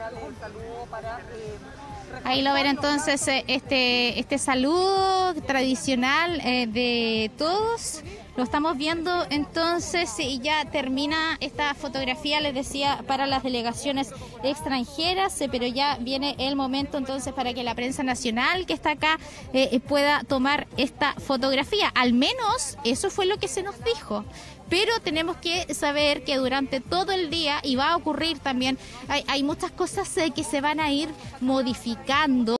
Ahí lo ven entonces este saludo tradicional de todos. Lo estamos viendo entonces y ya termina esta fotografía, les decía, para las delegaciones extranjeras, pero ya viene el momento entonces para que la prensa nacional que está acá pueda tomar esta fotografía. Al menos eso fue lo que se nos dijo. Pero tenemos que saber que durante todo el día, y va a ocurrir también, hay muchas cosas que se van a ir modificando.